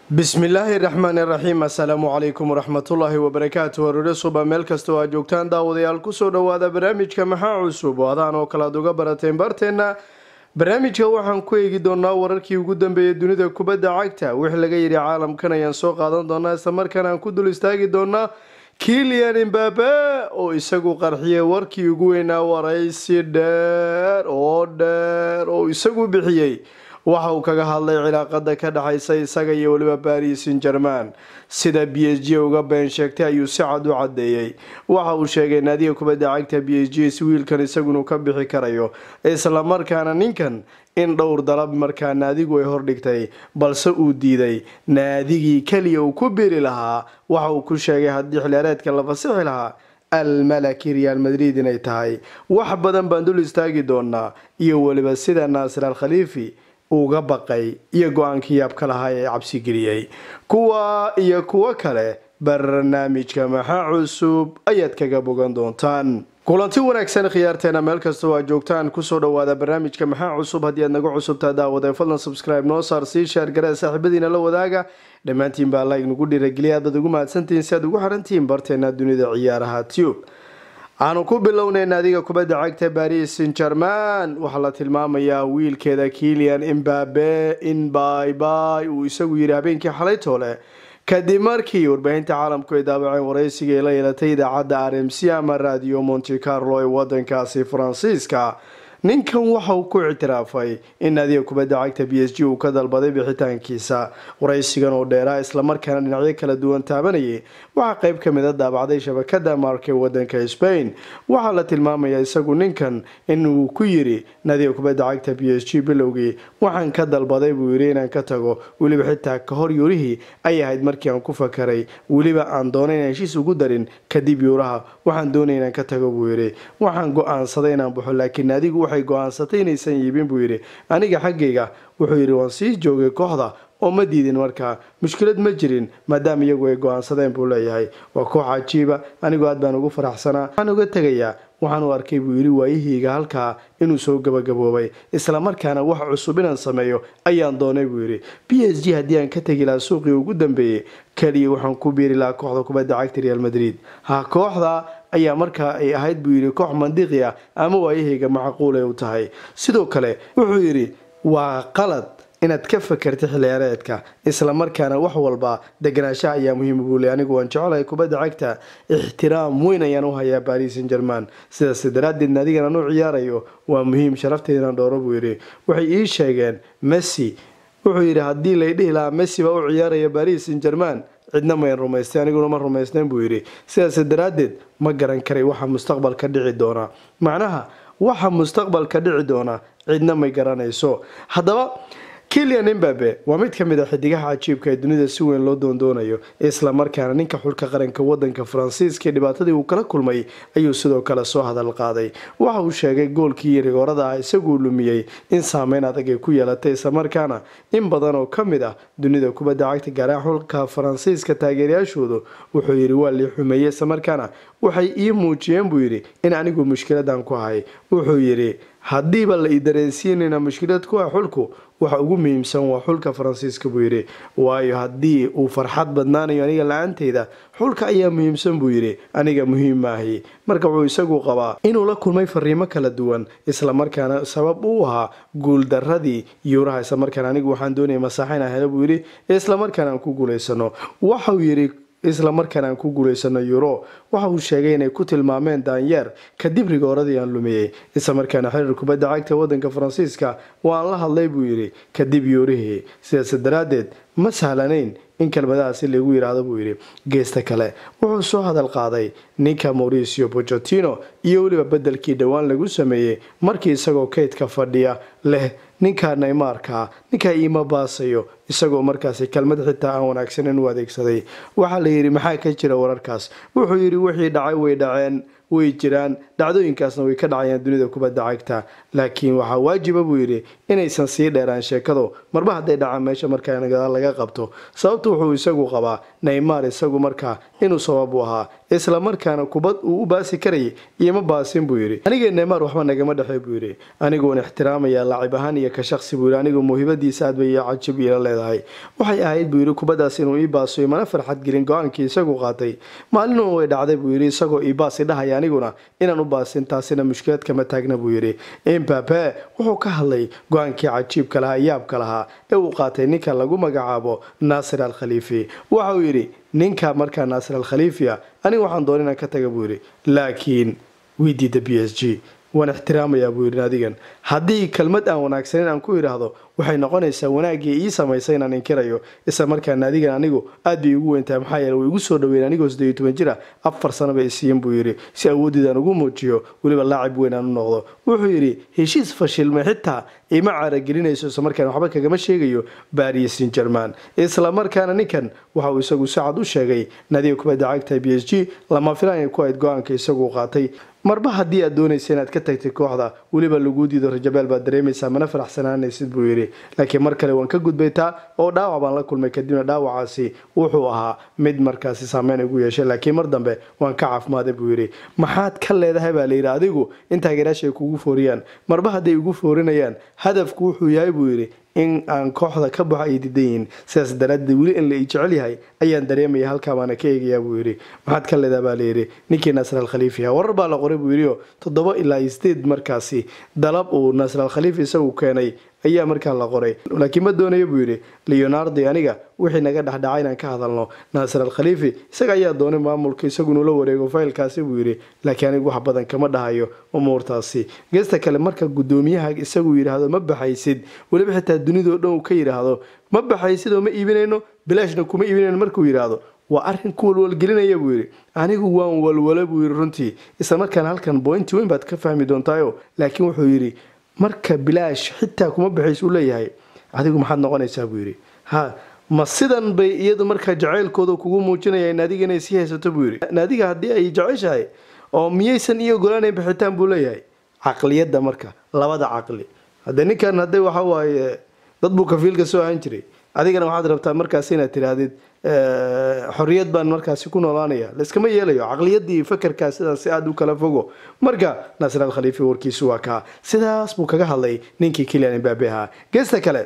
بسم الله الرحمن الرحيم السلام عليكم ورحمة الله وبركاته ورسوبة ملكستو أجوكتان داوديال كسو دوادا برامج كمحا عصوب وادان وكلا دوغا براتين بارتين برامج waxaan ku eegi doonaa wararkii ugu dambeeyay dunida kubadda cagta wixii laga yiri caalamkan ayaan soo qaadan doonaa isla markaana aan ku dul istaagi doonaa Kylian Mbappe oo isagu qarxiyay warkii ugu weynaa waraysi dheer oo isagu bixiyay waxa uu kaga hadlay cilaaqada ka dhaxaysa isaga iyo waliba Paris Saint-Germain sida PSG uga been sheegtay ayuu si cad u cadeeyay waxa uu sheegay naadiga kubadda cagta PSG wiilkan isaguna ka bixi karayo isla markaana ninkan in dhowr dalab markaa naadigu ay hor dhigtay balse uu diiday naadigii kaliya uu ku biri lahaa waxa uu ku sheegay haddii xilaareedka la fasaxi lahaa الملكي ريال مدريد inay tahay wax badan baan dul istaagi doonaa iyo waliba sida Nasir al-Khalifi uga baqay iyo go'aankii yaabka lahaa ee cabsi geliyay kuwa iyo kuwa kale barnaamijka maxaa cusub ayaad kaga bogan doontaan kulanti wanaagsan khiyaarteena meel kasta oo joogtaan ku soo dhawaada barnaamijka maxaa cusub hadii aad naga cusubtaa daawada fadlan subscribe noo saar si share garaa saaxiibadiina la wadaaga dhamaantiin baa like nagu dhiirigeliya dad ugu mahadsantiin si aad ugu xarantiin barteena dunida ciyaaraha tube aanu ku bilownay naadiga kubadda cagta Paris Saint-Germain waxa la tilmaamayaa wiilkeeda Kylian Mbappe in bye uu isagu yiri habeenkii xalay toole kadib markii warbaahinta caalamku ay daabaceen waraysiga la yeelatay idaacadda RMC ama Radio Monte Carlo ee wadankaasi Faransiiska ninkan waxa uu ku ictiraafay in naadiga kubadda cagta PSG uu ka dalbaday bixitaankiisa waraysigan oo dheeraa isla markaana dhinacyo kala duwan taabanayay waxa qayb ka mid ah daabacday shabakada Marca ee wadanka Spain waxa la tilmaamayaa isagu ninkan inuu ku yiri naadiga kubadda cagta PSG bilowgii waxaan ka dalbaday buu yiri inaan ka tago waliba xitaa ka hor yurihii ay ahayd markii aan ku fakaray waliba aan doonay inaan heshiis ugu darin kadib yuraha waxaan doonay inaan ka tago buu yiri waxaan go'aansaday inaan baxo laakiin naadigu waxay go'aansatay inaysan yiibin buu yiri aniga xaggayga wuxuu yiri waan sii joogay kooxda oo ma diidin markaa mushkilad ma jirin maadaama iyagu ay go'aansadeen buu leeyahay waa koox cajiiba anigu aad baan ugu faraxsanaa waxaan uga tagayaa waxaan u arkay buu yiri waayihiiga halkaa inuu soo gabagaboobay isla markaana wax cusub inaan sameeyo ayaan doonay buu yiri PSG haddii aan ka tagi lahaa suuqii ugu dambeeyay kaliya waxaan ku biiri lahaa kooxda kubadda cagta Real Madrid kooxda ayaa markaa ay ahayd buu yiri koox mandiqi ah ama waayihiiga macquul ay u tahay sidoo kale wuxuu yiri waa qalad inaad ka fakartay xiliyaareedka isla markaana wax walba deganaanshaha ayaa muhiim u leeyahay anigu waan jecelahay kubadda cagta ixtiraam weyn ayaan u hayaa Paris Saint-Germain sidaas daraaddeed naadigan aanu ciyaarayo waa muhiim sharafteedana dhooro buu yiri waxay ii sheegeen Messi wuxuu yiri haddii la dhihi lahaa Messi baa u ciyaaraya Paris Saint-Germain cidna ma rumaystay aniguna ma rumaysnayn buu yiri sidaas daraaddeed ma garan karay waxa mustaqbalka dhici doona macnaha waxa mustaqbalka dhici doona cidna ma garanayso haddaba Kylian Mbappe waa mid ka mid ah xidigaha cajiibka ee dunida si weyn loo doonayo isla markaana ninka xulka qaranka wadanka Faransiiska dhibaatadii uu kala kulmay ayuu sidoo kale soo hadal qaaday waxa uu sheegay goolkii rigoorada ah isagu lumiyay in saameyn adag ay ku yeelatay isla markaana in badan oo kamid ah dunida kubadda cagta gaar ahaan xulka Faransiiska taageerayaashoodu wuxuu yiri waa li xumeeyay isla markaana waxay ii muujiyeen buu yiri in anigu mushkiladan ku hay wuxuu yiri haddii ba la idareensiinayna mushkilad ku ah xulku waxa ugu muhiimsan waa xulka Faransiiska buu yiri waayo haddii uu farxad badnaanayo aniga la'aanteyda xulka ayaa muhiimsan buu yiri aniga muhiim maahi marka wuxuu isagu qabaa inuu la kulmay fariimo kala duwan isla markaana sabab uu ahaa guul daradii yuraha isla markaana anigu waxaan doonay masaxina helo buu yiri isla markaana ku guuleysano waxa uu yiri isla markaana aan ku guuleysano euro waxa uu sheegay inay ku tilmaameen daanyeer kadib rigooradii aan lumiyay isla markaana xiriir kubadda cagta wadanka Faransiiska waan la hadlay buu yiri kadib yurihii sidaas daraaddeed ma sahlanayn in kalmadaasi lagu yiraahdo buu yiri geesta kale wuxuu soo hadal qaaday ninka Mauricio Pochettino iyo waliba bedelkii dhawaan lagu sameeyay markii isagoo kaydka fadhiya leh ninka Neymarka ninka ima baasayo isagoo markaasi kalmad xitaa aan wanaagsan u adeegsaday waxa la yiri maxaa ka jira wararkaas wuxuu yiri wixii dhacay way dhaceen way jiraan dhacdooyinkaasna way ka dhacayaan dunida kubadda cagta laakiin waxaa waajiba buu yidhi inaysan sii dheeraan sheekadu marba hadday dhacaan meesha markaa gadaal laga qabto sababtu wuxuu isagu qabaa Neymar isagu markaa inuu sabab u ahaa isla markaana kubad uu u baasi karayay iyo ma baasin buu yidhi aniga Neymar waxba nagama dhaxay buu yidhi anigu ixtiraamaya laacib ahaan iyo ka shakhsi buu yidhi anigu muhiimadiisa aad bay cajib ila leedahay waxay ahayd buu yidhi kubadaas inuu ii baaso mana farxad gelin go'aankii isagu qaatay maalin way dhacday buu yidhi isagoo ii baasi dhahay aniguna inaan u baasin taasina mushkilad kama taagna buu yidhi Mbappe wuxuu ka hadlay go'aankii cajiibka lahaa yaabka lahaa ee uu qaatay ninka lagu magacaabo Nasser Al-Khalifi waxa uu yidhi ninka markaa Nasser Al-Khalifi aniga waxaan doonay inaan ka taga buu yidhi laakiin wiidida PSG waan ixtiraamayaa buu yidhi adigan haddii kalmad aan wanaagsaneyn aan ku yiraahdo waxay noqonaysaa wanaagii ii samaysay inaan inkirayo isla markaana adigan anigu aad bay ugu weyntahay maxaa yeelay way igu soo dhaweeyeen anigoo 18 jira 4 sano bay siiyeen buu yidhi si awoodidaan ugu muujiyo weliba laacib weyn aan u noqdo wuxuu yidhi heshiis fashilmay xitaa ima caragelinayso isla markaana waxba kagama sheegayo Paris Saint-Germain isla markaana ninkan waxa uu isagu saacad u sheegay nadiga kubadda cagta PSG lama filaan ku ayd go'aanka isagu qaatay marba haddii aad doonayso inaad ka tagtay kooxda weliba lagu diido rajabeel baad dareemaysaa mana faraxsanaanaysid buu yidhi laakiin mar kale waan ka gudbaytaa oo dhaawac baan la kulmay kadibna dhaawacaasi wuxuu ahaa mid markaasi saameyn ugu yeeshay laakiin mar dambe waan ka caafimaaday buu yidhi maxaad ka leedahay baa la yidhi adigu intaa garaashay kugu fooriyaan marba hadday ugu foorinayaan hadafku wuxuu yahay buu yidhi in aan kooxda ka baxo ay diidayin sidaas daraaddeed weli in la jecel yahay ayaan dareemaya halkaa baana ka eegayaa buu yidhi maxaad ka leedahay baa la yidhi ninkii Nasser Al-Khalifi warar baa la qoray buu yidhi 7 ilaa 8 markaasi dalab uu Nasser Al-Khalifi isagu keenay ayaa markaa la qoray laakiin ma doonayo buu yidhi Leonardo aniga wixii naga dhaxdhacay inaan ka hadalno Nasser Al-Khalifi isaga ayaa doonay maamulka isagu inuu la wareego faylkaasi buu yidhi laakiin anigu wax badan kama dhahayo umuurtaasi geesta kale marka gudoomiyaha isagu yiraahdo ma baxaysid waliba xitaa dunida dhan uu ka yiraahdo ma baxaysid oo ma iibinayno bilaashna kuma iibinayno markuu yiraahdo waa arrin ku walwalgelinaya buu yidhi anigu waan walwala buu yidhi runtii isla markaana halkan point weyn baad ka fahmi doontaayo laakiin wuxuu yidhi marka bilaash xitaa kuma baxayso leeyahay adigu maxaad noqonaysaa buu yidhi ma sidan bay iyadu marka jaceylkooda kugu muujinayaan naadiga inay sii haysato buu yidhi naadiga haddii ay jeceshahay oo miyaysan iyo golaan bixitaan buu leeyahay caqliyadda marka labada caqli hadda ninkan hadday waxa waaye dad buu kafiilka soo ahaan jiray adigana waxaad rabtaa markaas inaad tirahdid xorriyad baan markaasi ku noolaanaya iskama yeelayo caqliyadii fakarka sidaas aad u kala fogo marka Nasser Al-Khalifi warkiisu waa ka sidaas buu kaga hadlay ninkii Kylian Mbappe geesta kale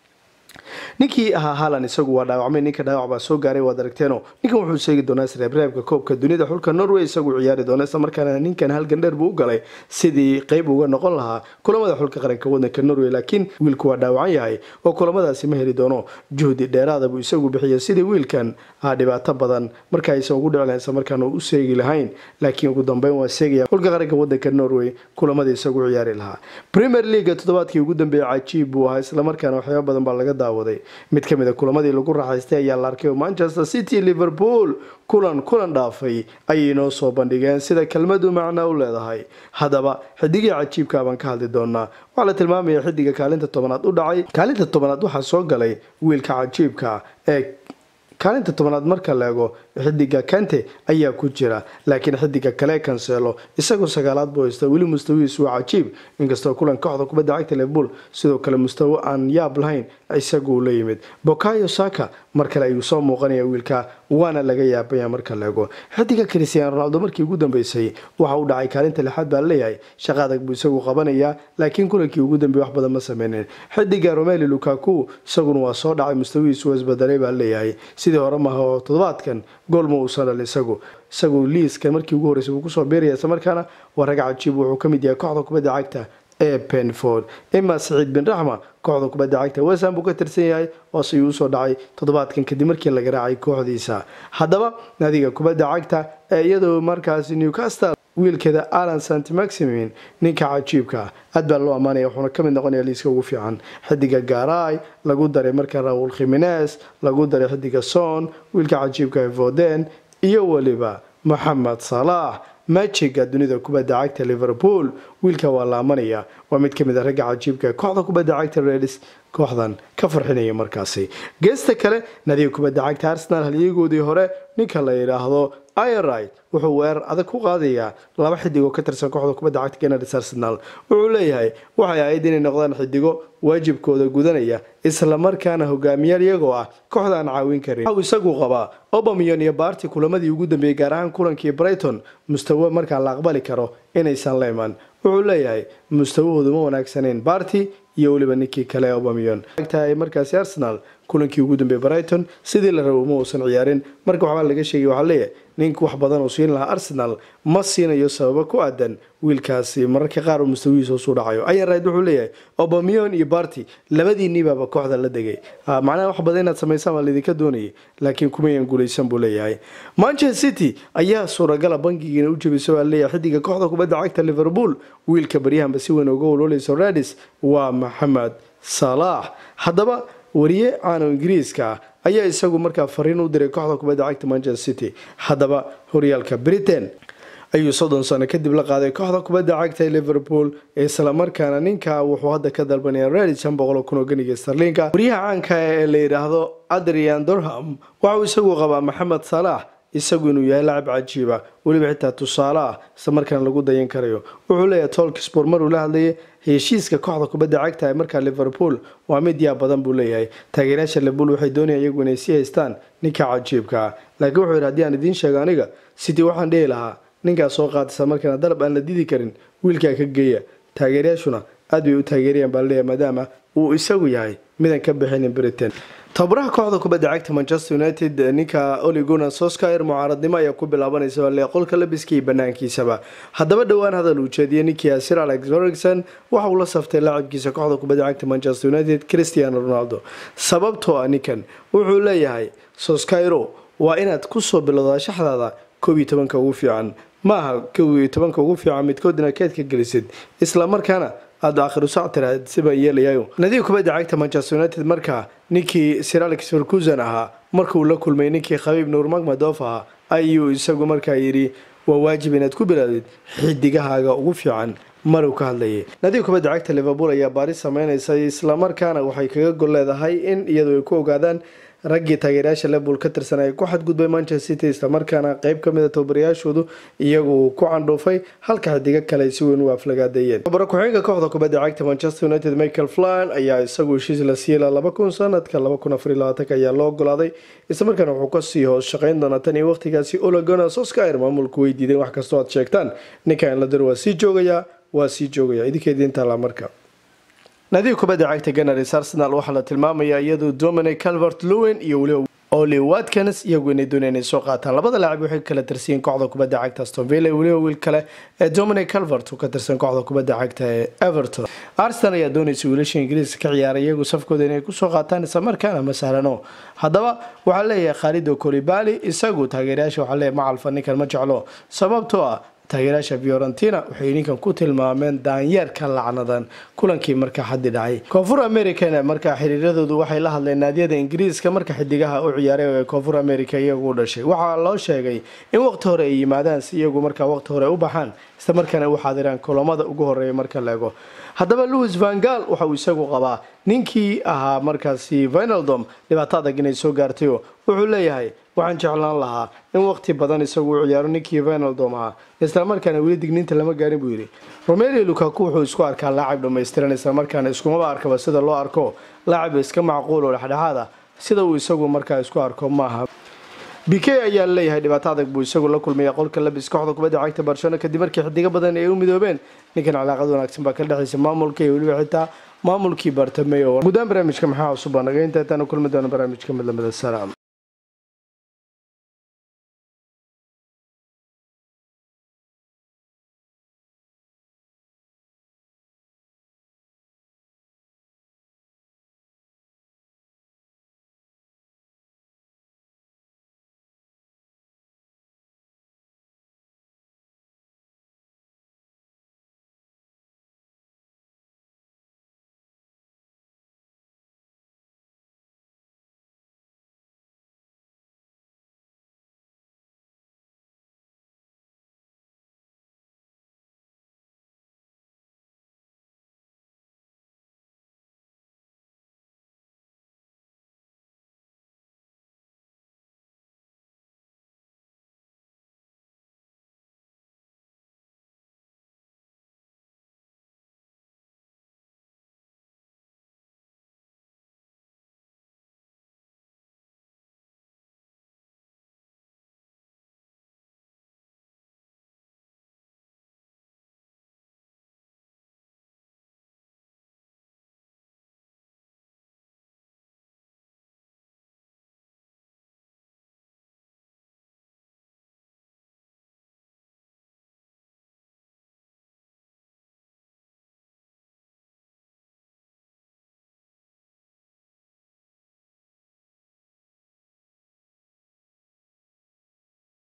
ninkii Haaland isagu waa dhaawacmay ninka dhaawac baa soo gaaray waad aragteeno ninkan wuxuu sheegi doonaa reebreebka koobka dunida xulka Norway isagu ciyaari doona isla markaana ninkan halgan dheer buu u galay sidii qayb uga noqon lahaa kulamada xulka qaranka wadanka Norway laakiin wiilku waa dhaawacan yahay oo kulamadaasi ma heli doono juhdi dheeraad buu isagu bixiyay sidii wiilkan dhibaato badan marka ay soo ugu dhaceen isla markaana uu seegi lahayn laakiin ugu dambeyn waa seegaya xulka qaranka wadanka Norway kulamada isagu ciyaari lahaa Premier League toddobaadkii ugu dambeeyay cajiib buu ahaa isla markaana waxyaabo badan baa laga daawaday mid ka mid ah kulamadii lagu raaxaystay ayaa la arkay Manchester City Liverpool kulan dhaafay ayay noo soo bandhigeen sida kelmadu macna u leedahay hadaba xidigii cajiibka baan ka hadli doonaa waxa la tilmaamaya xidiga kaalinta 10aad u dhacay kaalinta 10aad waxa soo galay wiilka cajiibka ee kaalinta 10aad marka la eego xidiga Kante ayaa ku jira laakiin xidiga kale Cancelo isagu 9aad buu haystay weli mustawiisu waa cajiib inkastoo kulan kooxda kubadda cagta Liverpool sidoo kale mustawa aan yaab lahayn isagu la yimid Bukayo Saka markale ayuu soo muuqanaya wiilka waana laga yaabaya marka la eego xidiga Cristiano Ronaldo markii ugu dambeysay waxa uu dhacay kaalinta 6aad baa leeyahay shaqo adag buu isagu qabanaya laakiin kulankii ugu dambeeyay wax badan ma sameeyeen xidiga Romelu Lukaku isaguna waa soo dhacay mustawiisu isbedelay baa leeyahay sidii hore ma aha toddobaadkan gool ma uusan dhalin isagu liiska markii ugu horeysay uu ku soo beeriyay isla markaana waa rag cajiib wuxuu ka mid yahay kooxda kubadda cagta ee Penford Saciid bin Raxma kooxda kubadda cagta West Ham buu ka tirsan yahay oo si uu soo dhacay toddobaadkan kadib markii la garaacay kooxdiisa hadaba naadiga kubadda cagta ee iyadoo markaas Newcastle wiilkeeda Alan Saint-Maximin ninka cajiibka aad baa loo amaanaya wuxuuna ka mid noqonayaa liiska ugu fiican xidiga Garay lagu daray marka Raul Jimenez lagu daray xidiga Son wiilka cajiibka ee Foden iyo waliba Mohamed Salah majiga dunida kubadda cagta Liverpool wiilka waa la amanaya waa mid kamid ah ragga cajiibka kooxda kubadda cagta Reds kooxdan ka farxinaya markaasi geesta kale nadiga kubadda cagta Arsenal halyeegoodii hore ninka la yiraahdo Ayraid wuxuu weer adag ku qaadayaa laba xidigo ka tirsan kooxda kubadda cagta Gunners Arsenal wuxuu leeyahay waxay ahayd inay noqdaan xidigo waajibkooda gudanaya isla markaana hogaamiyaal iyagoo ah kooxda aan caawin karin waxa isagu qabaa Aubameyang iyo Partey kulamadii ugu dambeeyay gaar ahaan kulankii Brighton mustawa marka la aqbali karo inaysan la iman wuxuu leeyahay mustawahoodu ma wanaagsaneen Partey iyo waliba ninkii kale Aubameyang agtaay markaas Arsenal kulankii ugu dambeeyay Brighton sidii la rabo ma uusan ciyaarin marka waxa laga sheegay waxa leeyahay ninku wax badan oo siin lahaa Arsenal ma siinayo sabab ku aadan wiilkaasi mararka qaar uu mustawiisu soo dhacayo Ayraid wuxuu leeyahay Aubameyang iyo Partey labadiinniba kooxda la degay macnaha wax badan inaad sameysaan waa lidinka doonayay laakiin kuma yan guuleysan buu leeyahay Manchester City ayaa suuragal bangigiina u jabisay oo leeyahay xidiga kooxda kubadda cagta Liverpool wiilka baryahanba si weyn uga waloolayso Reds waa Mohamed Salah haddaba wariye aan Ingiriiska ayaa isagu markaa fariin u diray kooxda kubadda cagta Manchester City haddaba horyaalka Britain ayuu 30 sano kadib la qaaday kooxda kubadda cagta Liverpool isla markaana ninka wuxuu hadda ka dalbanaya Reds 500,000 oo ganiga sterlinga wariyaha caanka ee la yiraahdo Adrian Durham waxa uu isagu qabaa Mohamed Salah isagu inuu yahay laacib cajiib ah waliba xitaa tusaale ah isla markaana lagu dayan karayo wuxuu leeyahay Talksport mar uu la hadlayay heshiiska kooxda kubadda cagta ee marka Liverpool waa mid yaa badan buu leeyahay taageerayaasha Liverpool waxay doonayaan iyagu inay sii haystaan ninka cajiibka laakiin wuxuu yiraahday aan idin sheego aniga City waxaan dhihi lahaa ninka soo qaadaysa markana dalab aan la didi karin wiilka ka geeya taageerayaashuna aad bay u taageerayaan baa leeyahay maadaama uu isagu yahay midan ka bixin Britain tabaraha kooxda kubadda cagta Manchester United ninka Ole Gunnar Solskjaer mucaaradnimo ayaa ku bilaabanaysa qolka labiskii banaankiisaba haddaba dhawaan hadal uu jeediyay ninkii Sir Alex Ferguson waxa uu la saftay laacibkiisa kooxda kubadda cagta Manchester United Cristiano Ronaldo sababtoo ah ninkan wuxuu leeyahay Solskjaer waa inaad ku soo bilowdaa shaxdaada 12 ugu fiican maaha 12 ugu fiican midkoodna keedka gelisid isla markaana aad akhriso sactiraad siba yeelayo nadiif kubadda cagta Manchester United marka ninkii Sir Alex Ferguson ahaa markuu la kulmay ninkii Khabib Nurmagomedov ayuu isagu markaa yiri waa waajib inaad ku bilaadid xidigahaaga ugu fiican maruu ka hadlayay nadiif kubadda cagta Liverpool ayaa baaris sameynaysa isla markaana waxay kaga gol leedahay in iyadoo ay ku ogaadaan ragii taageerayaasha Liverpool ka tirsan ay ku xadgudbay Manchester City isla markaana qayb kamid ah tababarayaashoodu iyagu ku candhoofay halka xidiga kale si weyn u aflagaadeeyeen tababara ku xigeenka kooxda kubadda cagta Manchester United Michael Flynn ayaa isagu heshiis la siiyay 2000 sanadka 2024 ayaa loo ogolaaday isla markaana wuxuu ka sii hoos shaqayn doonaa tan iyo waqtigaasi Ole Gunnar Solskjaer maamulku weydiiday wax kasta oo aad sheegtaan ninka in la diro waa sii joogaya idinkeedinta la marka nadiif kubadda cagta Gunners Arsenal waxa la tilmaamayaa iyadoo Dominic Calvert-Lewin iyo waliba Oli Watkins iyagu inay doonayaan soo qaataan labada laacib waxay kala tirsan kooxda kubadda cagta Aston Villa waliba wiil kale ee Dominic Calvert oo ka tirsan kooxda kubadda cagta Everton Arsenal ayaa doonaysa wiilasha Ingiriiska ka ciyaaraya iyagu safkooda inay ku soo qaataan isla markaana ma sahlano haddaba waxa leeyahay Khalid Koulibaly isagu taageerayaasha waxa leeyahay macalfa ninkan ma jeclo sababtoo ah taageerayaasha Fiorentina waxay ninkan ku tilmaameen daanyeerka lacnadan kulankii marka xaddi dhacay Koonfur America marka xiriiradoodu waxay la hadleen naadiyada Ingiriiska marka xidigaha u ciyaaray ee Koonfur America iyagu dhashay waxa loo sheegay in waqti hore ay yimaadaan si iyagu marka waqti hore u baxaan isla markaana waxa diraan kulamada ugu horeeya marka laego haddaba Louis van Gaal waxa uu isagu qabaa ninkii ahaa markaasi Wijnaldum dhibaatada inay soo gaartay wuxuu leeyahay waxaan jeclaan lahaa in waqti badan isagu u ciyaaro ninkii Wijnaldum isla markaana wali digniinta lama gaarin buu yiri Romelu Lukaku wuxuu isku arkaa laacib dhameystiran isla markaana iskuma arkaba sida loo arko laacib iska macquul oo dhexdhexaad ah sida uu isagu markaa isku arko maaha BK ayaa leeyahay dhibaato adag buu isagu la kulmay qolka labis kooxda kubadda cagta Barcelona kadib markii xidiga badan ay u midoobeen ninkan calaaqad wanaagsan baa ka dhaxaysa maamulka iyo waliba xitaa maamulkii Bartomeu guddaan barnaamijka maxaa cusub naga inta tan kulmi doona barnaamijka mid lamida salaam